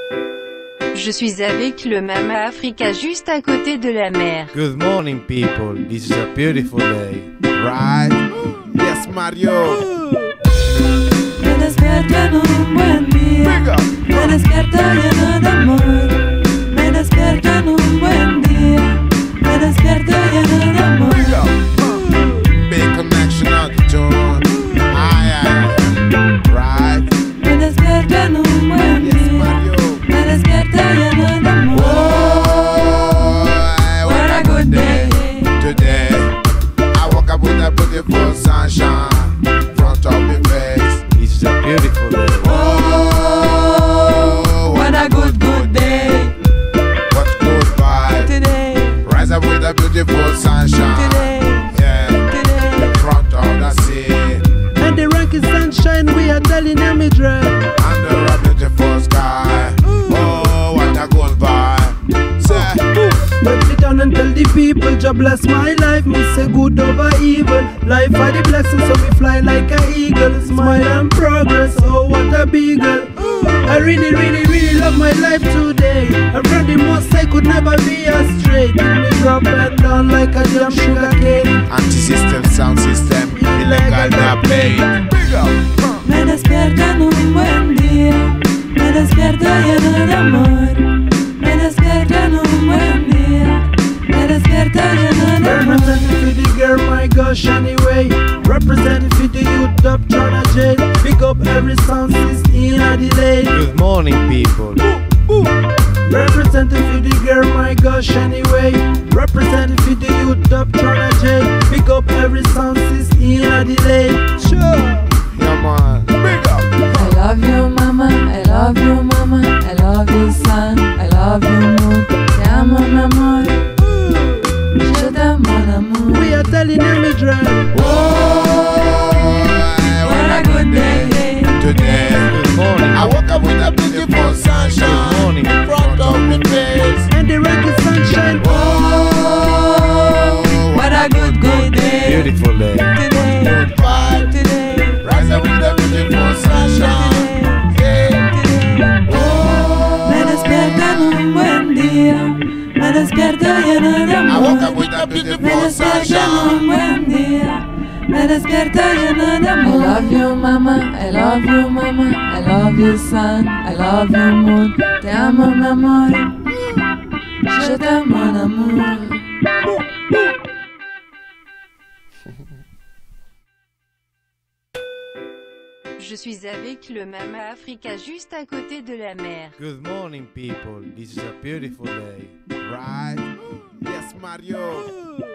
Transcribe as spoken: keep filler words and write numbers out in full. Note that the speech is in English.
Je suis avec le Mama Africa juste à côté de la mer. Good morning, people. This is a beautiful day. Right? Yes, Mario. Me despierto en un buen día. Me despierto lleno de amor. Me despierto en un buen día. Me despierto lleno de amor. Big connection on the tune. Aye, aye. Right? Me despierto en un buen Yes, día. Mario. Me despierto lleno de amor. Oh, what a good day today. I woke up with a beautiful sunshine in front of my face. This is a beautiful day. Oh, what a good, good day What good vibe. today. Rise up with a beautiful sunshine. Today. Yeah, Today. in front of the sea. And the ranking sunshine, we are telling them it right. Under a beautiful sky. Oh, what a good vibe. Say, But sit down and tell the people, Jah bless my life. Me say good over evil. Life are the blessings, so we fly like an eagle. Smile and progress, oh what a beagle. I really, really, really love my life today. I from the most I could never be astray. Give me up and down like a jam sugar cane. anti-system, sound system, illegal na play. Big up. Me despierto en un buen día. Me despierto lleno de amor. Me despierto en un buen día. Me despierto lleno de amor. Representing for the girl, my gosh, anyway. Representing for the youth up tryna jail. Pick up every sound system in a delay. Good morning, people. Representing for the girl, my gosh, anyway. Representing for the youth up tryna jail. Pick up every sound system in a delay. Sure. Yeah, man. Big up. I love you, mama. I love you, mama. I love you, son. I love you, moon. Te amo, mi amor. Je t'aime, mon amour. We are telling them it right. Oh, What a good day. today. Good morning. I woke up with a beautiful sunshine. Good morning. In front of my face. And the reggae sunshine. Oh, what a good, good day. Beautiful day. Today. Good vibe. Today. Rise up with a beautiful sunshine. Yeah. Oh, Me despierto en un buen día. Me despierto lleno de I woke up amor. with a Me beautiful despierto en sunshine. un buen día. Me despierto lleno de amor. I love you, mama. I love you, mama. I love you, son. I love you, moon. Te amo, mi amor. Je t'aime, mon amour. Je suis avec le Mama Africa juste à côté de la mer. Good morning, people. This is a beautiful day. Right? Yes, Mario.